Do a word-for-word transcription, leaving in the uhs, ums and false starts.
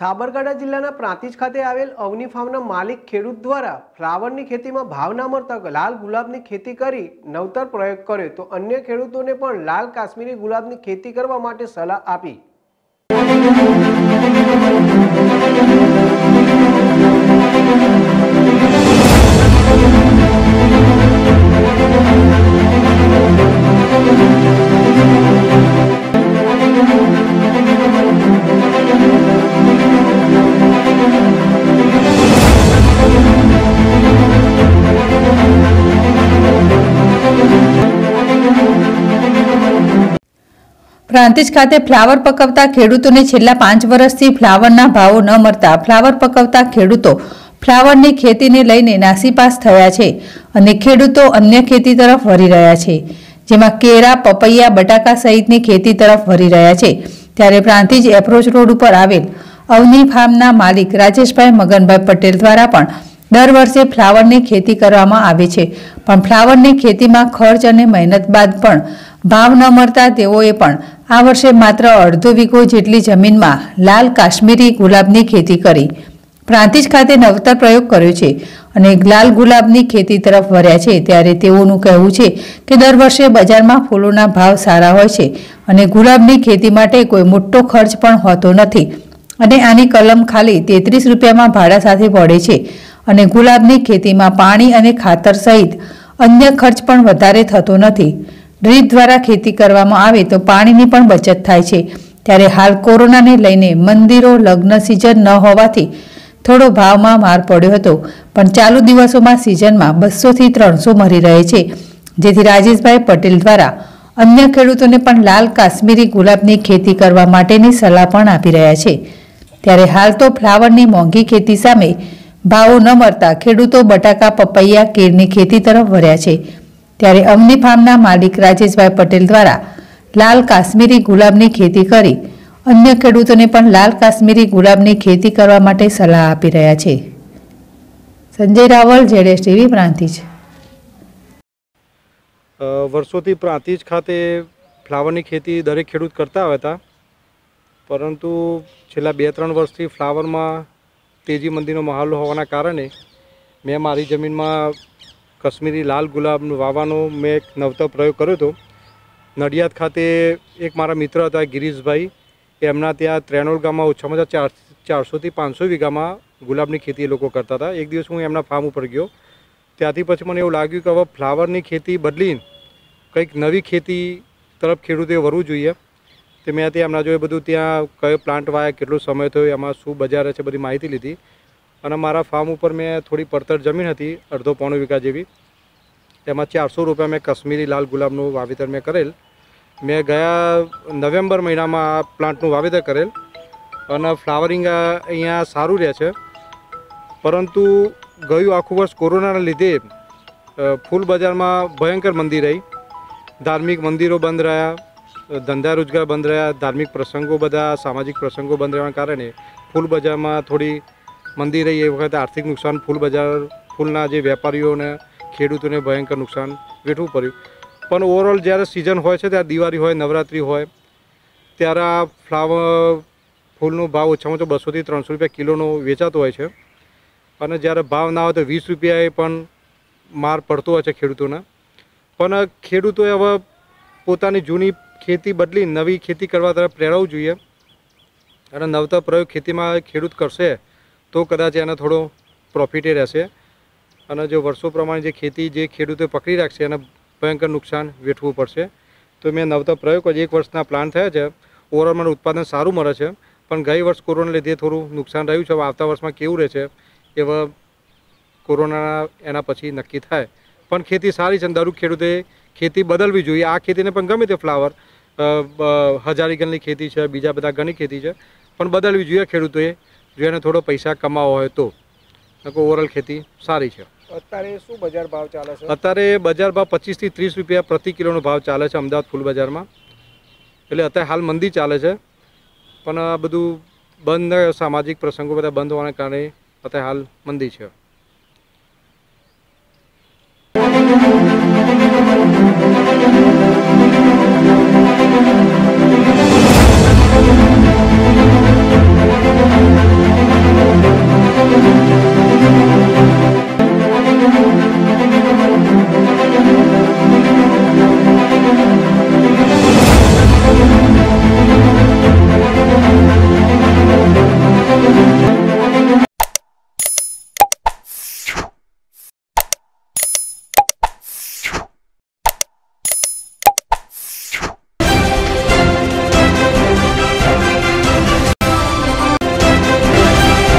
સાબરકાંઠા જિલ્લાના પ્રાંતિજ ખાતે આવેલ અવની ફાર્મના માલિક ખેડૂત દ્વારા ફ્લાવરની ખેતીમાં ભાવ ના મળતા લાલ ગુલાબની ખેતી કરી નવતર પ્રયોગ કર્યો તો અન્ય ખેડૂતોને પણ લાલ કાશ્મીરી ગુલાબની ખેતી કરવા માટે સલાહ આપી। પ્રાંતિજ ખાતે ફ્લાવર પકવતા ખેડૂતોને છેલ્લા પાંચ વર્ષથી ફ્લાવરના ભાવો ન મળતા ફ્લાવર પકવતા ખેડૂતો ફ્લાવરની ખેતીને લઈને નાસીપાસ થયા છે અને ખેડૂતો અન્ય ખેતી તરફ વળી રહ્યા છે, જેમાં કેળા, પપૈયા, બટાકા સહિતની ખેતી તરફ વળી રહ્યા છે। ત્યારે પ્રાંતિજ એપ્રોચ રોડ ઉપર આવેલ અવની ફાર્મના માલિક રાજેશભાઈ મગનભાઈ પટેલ દ્વારા પણ દર વર્ષે ફ્લાવરની ખેતી કરવામાં આવે છે, પણ ફ્લાવરની ખેતીમાં ખર્ચ અને મહેનત બાદ પણ ભાવ ન મળતા તેઓએ પણ આ વર્ષે માત્ર અડધો વીઘો જેટલી જમીનમાં લાલ કાશ્મીરી ગુલાબની ખેતી કરી પ્રાંતિજ ખાતે નવતર પ્રયોગ કર્યો છે અને લાલ ગુલાબની ખેતી તરફ વળ્યા છે। ત્યારે તેઓનું કહેવું છે કે દર વર્ષે બજારમાં ફૂલોના ભાવ સારા હોય છે અને ગુલાબની ખેતી માટે કોઈ મોટો ખર્ચ પણ હોતો નથી અને આની કલમ ખાલી તેત્રીસ રૂપિયામાં ભાડા સાથે પડે છે અને ગુલાબની ખેતીમાં પાણી અને ખાતર સહિત અન્ય ખર્ચ પણ વધારે થતો નથી। ડ્રીપ દ્વારા ખેતી કરવામાં આવે તો પાણીની પણ બચત થાય છે। ત્યારે હાલ કોરોનાને લઈને મંદિરો લગ્ન સિઝન ન હોવાથી થોડો ભાવમાં માર પડ્યો હતો, પણ ચાલુ દિવસોમાં સિઝનમાં બસો થી ત્રણસો મળી રહે છે, જેથી રાજેશભાઈ પટેલ દ્વારા અન્ય ખેડૂતોને પણ લાલ કાશ્મીરી ગુલાબની ખેતી કરવા માટેની સલાહ પણ આપી રહ્યા છે। ત્યારે હાલ તો ફ્લાવરની મોંઘી ખેતી સામે ભાવો ન મળતા ખેડૂતો બટાકા, પપૈયા, કેળની ખેતી તરફ વળ્યા છે। ત્યારે અવની ફાર્મના માલિક રાજેશભાઈ પટેલ દ્વારા લાલ કાશ્મીરી ગુલાબની ખેતી કરી અન્ય ખેડૂતોને પણ લાલ કાશ્મીરી ગુલાબની ખેતી કરવા માટે સલાહ આપી રહ્યા છે। સંજય રાવલ, જેડેશ ટીવી, પ્રાંતિજ। વર્ષોથી પ્રાંતિજ ખાતે ફ્લાવરની ખેતી દરેક ખેડૂત કરતા હતા, પરંતુ છેલ્લા બે ત્રણ વર્ષથી ફ્લાવરમાં તેજી મંદીનો માહોલ હોવાના કારણે મેં મારી જમીનમાં કાશ્મીરી લાલ ગુલાબનું વાવવાનો મેં એક નવતર પ્રયોગ કર્યો હતો। નડિયાદ ખાતે એક મારા મિત્ર હતા ગિરીશભાઈ, એમના ત્યાં ત્રેનોલ ગામમાં ઓછામાં ઓછા ચાર ચારસોથી પાંચસો વીઘામાં ગુલાબની ખેતી એ લોકો કરતા હતા। એક દિવસ હું એમના ફાર્મ ઉપર ગયો, ત્યાંથી પછી મને એવું લાગ્યું કે હવે ફ્લાવરની ખેતી બદલીને કંઈક નવી ખેતી તરફ ખેડૂતોએ વળવું જોઈએ। તે મેં ત્યાં એમના જોડે બધું ત્યાં કયો પ્લાન્ટ વાયા, કેટલો સમય થયો, એમાં શું બજાર છે, બધી માહિતી લીધી અને મારા ફાર્મ ઉપર મેં થોડી પડતર જમીન હતી, અડધો પોણો વીઘા જેવી, એમાં ચારસો રૂપિયા મેં કાશ્મીરી લાલ ગુલાબનું વાવેતર મેં કરેલ। મેં ગયા નવેમ્બર મહિનામાં આ પ્લાન્ટનું વાવેતર કરેલ અને ફ્લાવરિંગ અહીંયા સારું રહે છે, પરંતુ ગયું આખું વર્ષ કોરોનાના લીધે ફૂલ બજારમાં ભયંકર મંદી રહી, ધાર્મિક મંદિરો બંધ રહ્યા, ધંધા રોજગાર બંધ રહ્યા, ધાર્મિક પ્રસંગો બધા સામાજિક પ્રસંગો બંધ રહેવાના કારણે ફૂલ બજારમાં થોડી મંદી રહી। એ વખતે આર્થિક નુકસાન ફૂલ બજાર ફૂલના જે વેપારીઓને ખેડૂતોને ભયંકર નુકસાન વેઠવું પડ્યું। પણ ઓવરઓલ જ્યારે સિઝન હોય છે, ત્યારે દિવાળી હોય, નવરાત્રિ હોય, ત્યારે આ ફ્લાવર ફૂલનો ભાવ ઓછામાં ઓછો બસોથી ત્રણસો રૂપિયા કિલોનો વેચાતો હોય છે અને જ્યારે ભાવ ના હોય તો વીસ રૂપિયાએ પણ માર પડતો હોય છે ખેડૂતોને। પણ ખેડૂતોએ હવે પોતાની જૂની ખેતી બદલી નવી ખેતી કરવા તરફ પ્રેરવું જોઈએ અને નવતર પ્રયોગ ખેતીમાં ખેડૂત કરશે તો કદાચ એને થોડો પ્રોફિટે રહેશે અને જો વર્ષો પ્રમાણે જે ખેતી જે ખેડૂતોએ પકડી રાખશે એને ભયંકર નુકસાન વેઠવું પડશે। તો મેં નવતર પ્રયોગ એક વર્ષના પ્લાન થયા છે, ઓવરઓલ મને ઉત્પાદન સારું મળે છે, પણ ગઈ વર્ષ કોરોના લીધે થોડું નુકસાન રહ્યું છે। આવતા વર્ષમાં કેવું રહે છે એવા કોરોના એના પછી નક્કી થાય, પણ ખેતી સારી છે, દરેક ખેડૂતે ખેતી બદલવી જોઈએ। આ ખેતીને પણ ગમે તે ફ્લાવર હજારીગલની ખેતી છે, બીજા બધા ઘણી ખેતી છે, પણ બદલવી જોઈએ ખેડૂતોએ, જો એને થોડો પૈસા કમાવો હોય તો। ઓવરઓલ ખેતી સારી છે। અત્યારે શું બજાર ભાવ ચાલે છે? અત્યારે બજાર ભાવ પચીસથી ત્રીસ રૂપિયા પ્રતિ કિલોનો ભાવ ચાલે છે અમદાવાદ ફૂલ બજારમાં, એટલે અત્યારે હાલ મંદી ચાલે છે, પણ આ બધું બંધ, સામાજિક પ્રસંગો બધા બંધ હોવાના કારણે અત્યારે હાલ મંદી છે।